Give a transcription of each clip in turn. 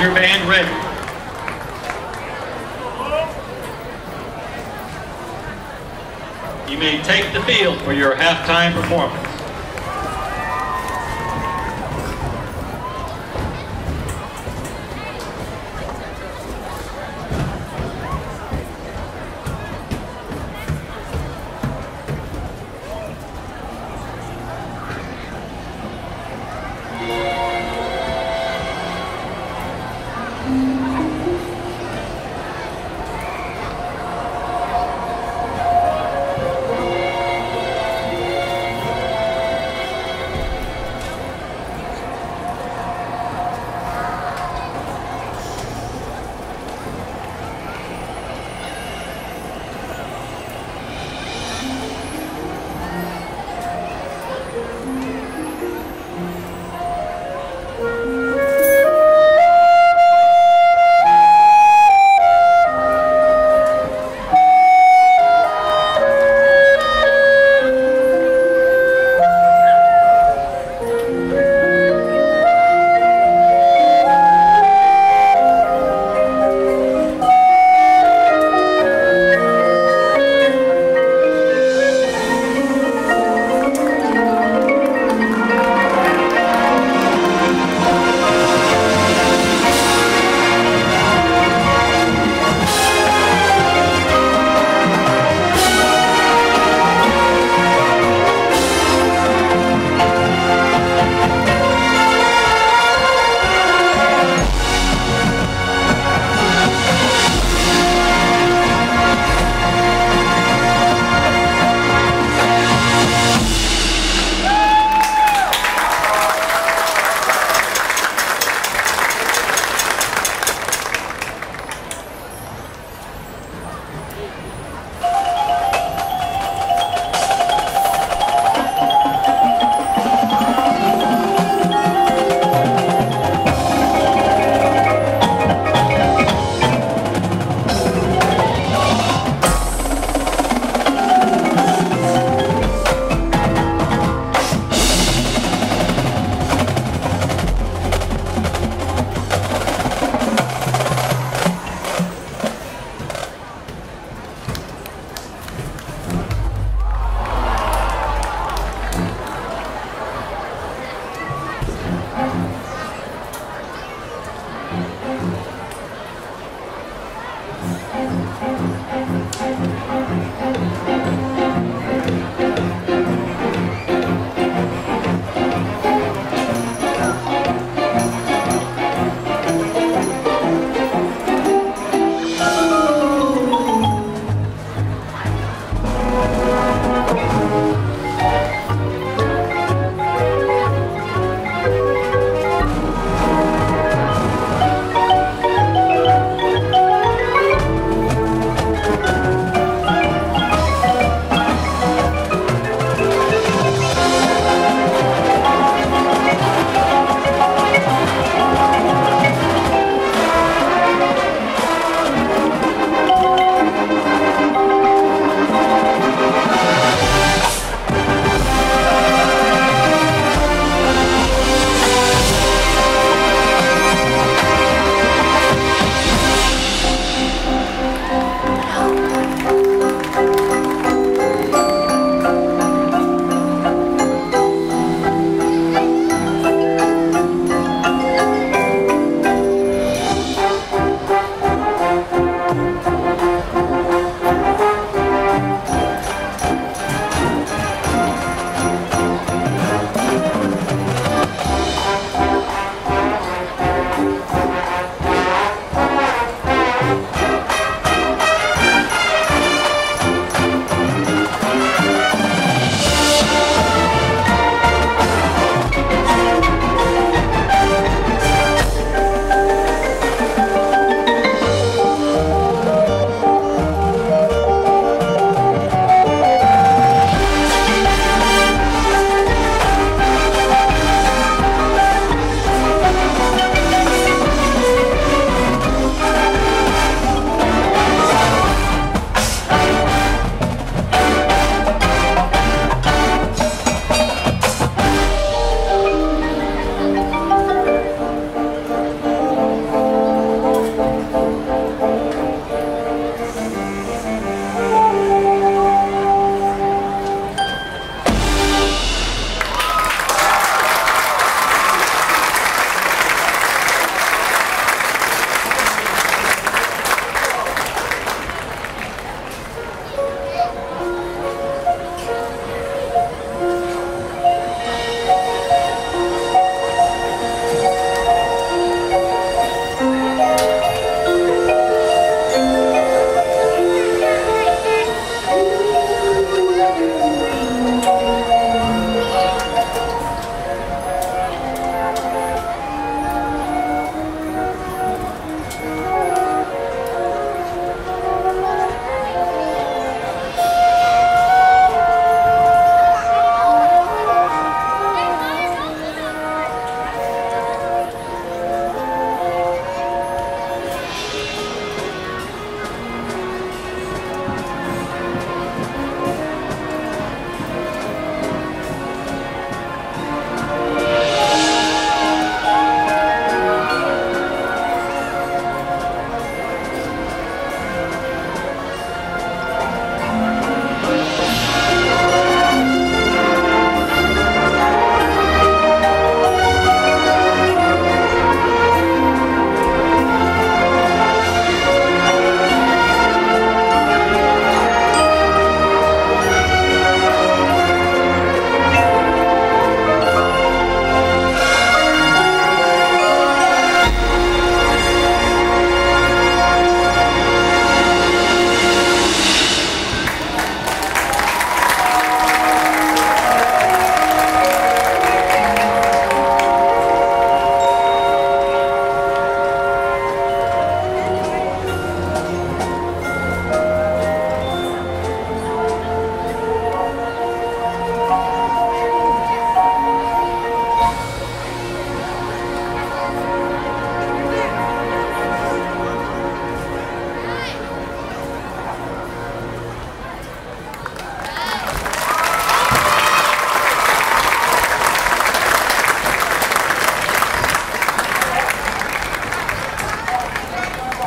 your band ready? You may take the field for your halftime performance.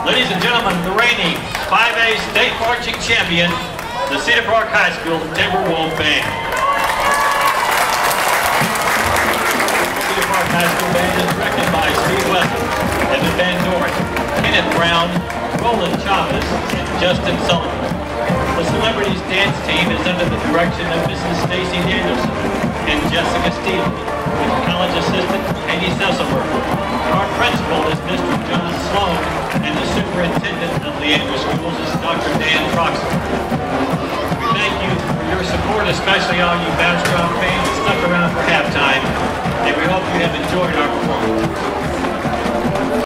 Ladies and gentlemen, the reigning 5A state marching champion, the Cedar Park High School Timberwolf Band. The Cedar Park High School Band is directed by Steve Wessel, Evan Van Doren, Kenneth Brown, Roland Chavez, and Justin Sullivan. The Celebrities Dance Team is under the direction of Mrs. Stacy Danielson and Jessica Stevens, with college assistant Katie Sesselberg. Our principal is Mr. John Sloan, and the superintendent of Leandra Schools is Dr. Dan Proxy. We thank you for your support, especially all you Bastrop fans that stuck around for halftime, and we hope you have enjoyed our performance.